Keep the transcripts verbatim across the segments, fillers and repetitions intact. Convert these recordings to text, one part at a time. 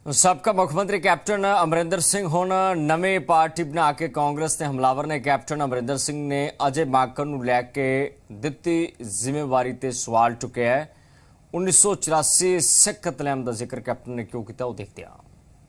ਸਾਬਕਾ ਮੁੱਖ ਮੰਤਰੀ ਕੈਪਟਨ ਅਮਰਿੰਦਰ ਸਿੰਘ ਹੁਣ ਨਵੇਂ ਪਾਰਟੀ ਬਣਾ ਕੇ ਕਾਂਗਰਸ ਦੇ ਹਮਲਾਵਰ ਨੇ ਕੈਪਟਨ ਅਮਰਿੰਦਰ ਸਿੰਘ ਨੇ ਅਜੇ ਮਾਕਨ ਨੂੰ ਲੈ ਕੇ ਦਿੱਤੀ ਜ਼ਿੰਮੇਵਾਰੀ ਤੇ ਸਵਾਲ ਚੁੱਕਿਆ ਹੈ। उन्नीस सौ चौरासी सिख कतलेआम का जिक्र कैप्टन ने क्यों किया, वो देखते हैं।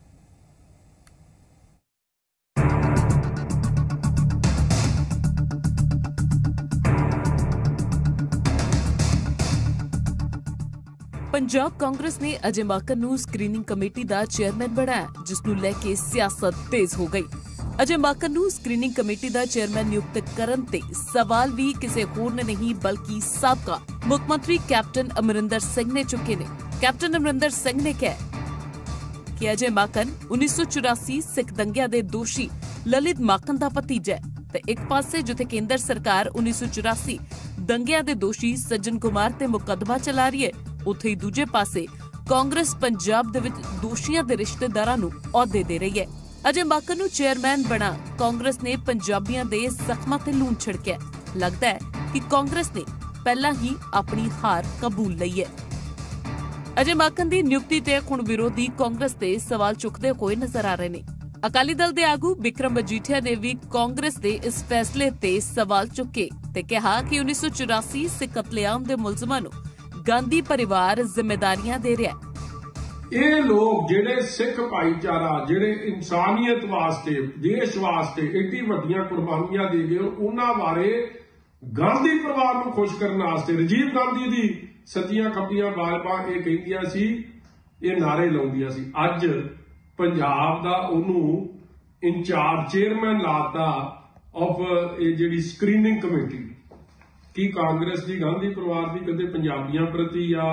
पंजाब कांग्रेस ने अजय माकन नूं स्क्रीनिंग कमेटी का चेयरमैन बनाया, जिसनूं लैके सियासत तेज हो गई। अजय माकन नूं स्क्रीनिंग कमेटी का चेयरमैन नियुक्त करन ते सवाल भी किसी होर ने नहीं बल्कि साबका मुख मंत्री कैप्टन अमरिंदर सिंह ने चुके ने। कैप्टन अमरिंदर सिंह ने कहा कि अजय माकन उन्नीस सौ चौरासी सिख दंगिया के दोषी ललित माकन का भतीजा है ते एक पासे जिथे केंद्र सरकार उन्नीस सौ चौरासी दंगिया के दोषी सज्जन कुमार ते मुकदमा चला रही है, उत्थे ही दूजे पासे कांग्रेस पंजाब दे विच दोषियां दे रिश्तेदारां नूं अहुदे दे रही है। अजय माकन नूं चेयरमैन बना कांग्रेस ने पंजाबियां दे जख्मां ते लूण छिड़किया। लगदा है कि कांग्रेस ने पहला ही अपनी हार कबूल लई है। अजय माकन दी नियुक्ति ते हुण विरोधी कांग्रेस ते सवाल चुकदे होए नजर आ रहे ने। अकाली दल दे आगू बिक्रम मजीठिया ने भी कांग्रेस दे इस फैसले ते सवाल चुके ते कहा कि उन्नीस सौ चौरासी सिख कतलेआम दे मुलजमां नूं गांधी परिवार जिम्मेदारियां दे रहा है। ਇਹ ਲੋਕ ਜਿਹੜੇ ਸਿੱਖ ਭਾਈਚਾਰਾ ਜਿਹੜੇ ਇਨਸਾਨੀਅਤ ਵਾਸਤੇ ਦੇਸ਼ ਵਾਸਤੇ ਏਡੀ ਵੱਡੀਆਂ ਕੁਰਬਾਨੀਆਂ ਦੇ ਗਏ, ਉਹਨਾਂ ਬਾਰੇ ਗਾਂਧੀ ਪਰਿਵਾਰ ਨੂੰ ਖੁਸ਼ ਕਰਨ ਵਾਸਤੇ ਰਾਜੀਵ ਗਾਂਧੀ ਦੀ ਸੱਜੀਆਂ ਖੱਬੀਆਂ ਬਾਰ-ਬਾਰ ਇਹ ਕਹਿੰਦੀਆਂ ਸੀ, ਇਹ ਨਾਰੇ ਲਾਉਂਦੀਆਂ ਸੀ। ਅੱਜ ਪੰਜਾਬ ਦਾ ਉਹਨੂੰ ਇੰਚਾਰਜ ਚੇਅਰਮੈਨ ਲਾਤਾ ਆਫ ਇਹ ਜਿਹੜੀ ਸਕਰੀਨਿੰਗ ਕਮੇਟੀ। ਕੀ ਕਾਂਗਰਸ ਦੀ ਗਾਂਧੀ ਪਰਿਵਾਰ ਦੀ ਕਦੇ ਪੰਜਾਬੀਆਂ ਪ੍ਰਤੀ ਜਾਂ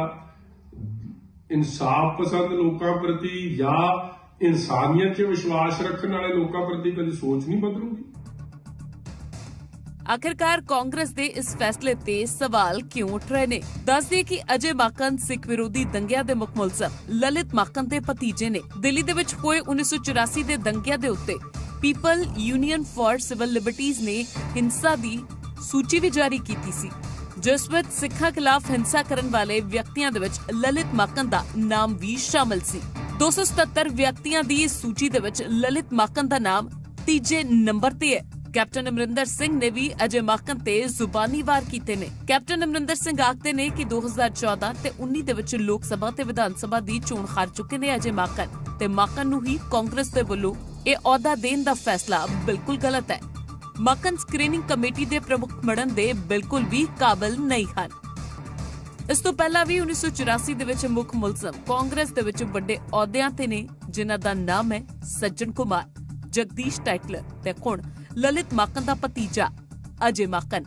इंसाफ पसंद लोगों प्रति या इंसानियत च विश्वास रखने वाले लोगों प्रति कभी सोच नहीं बदलूगी। आखिरकार कांग्रेस दे इस फैसले ते सवाल क्यों उठ रहे ने? दस दिए कि अजय माकन सिख विरोधी दंगिया दे मुख मुलजम ललित माकन दे भतीजे ने। दिल्ली दे विच होए उन्नीस सौ चौरासी दे दंगिया दे उत्ते people union for civil liberties ने हिंसा दी सूची भी जारी की सी, जिस विच सिखां खिलाफ हिंसा करन वाले व्यक्तियों दे विच ललित माकन दा नाम भी शामिल सी। दो सौ सतहत्तर व्यक्तियों दी इस सूची दे विच ललित माकन दा नाम तीजे नंबर ते है। कैप्टन अमरिंदर सिंह ने भी अजय माकन ते जुबानी वार कीते ने। कैप्टन अमरिंदर सिंह आखदे ने कि दो हज़ार चौदह ते उन्नीस दे विच लोक सभा ते विधान सभा दी चोण हार चुके ने अजय माकन ते माकन नूं ही कांग्रेस दे वल्लों इह अहुदा देण दा फैसला बिल्कुल गलत है। माकन स्क्रीनिंग कमेटी दे प्रमुख बनन दे बिल्कुल भी काबिल नहीं हन। इस तो पहला भी उन्नीस सौ चौरासी दे विच मुख मुलजम कांग्रेस दे विच वड्डे अहुदियां ते ने, जिन्हां दा नाम है सज्जन कुमार, जगदीश टाइटलर ते हुण ललित माकन दा भतीजा अजय माकन।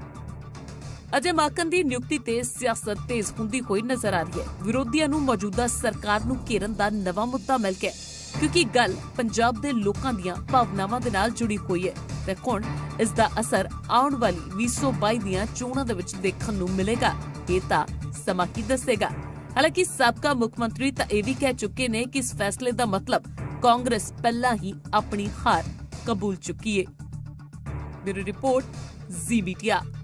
अजय माकन दी नियुक्ति ते सियासत तेज हुंदी होई नजर आ रही है। विरोधियां नूं मौजूदा सरकार नूं घेरन दा नवां मुद्दा मिल गया, क्योंकि गल पंजाब दे लोकां दीयां भावनावां दे नाल जुड़ी हुई है ते हुण इस दा असर आउण वाली बीस सौ बाई दीयां चोणां दे विच देखण नूं मिलेगा। इह तां समां ही दस्सेगा। हालांकि साबका मुख मंत्री तां इह वी कह चुके ने कि इस फैसले दा मतलब कांग्रेस पहला ही अपनी हार कबूल चुकी है। Bureau report, Zee media.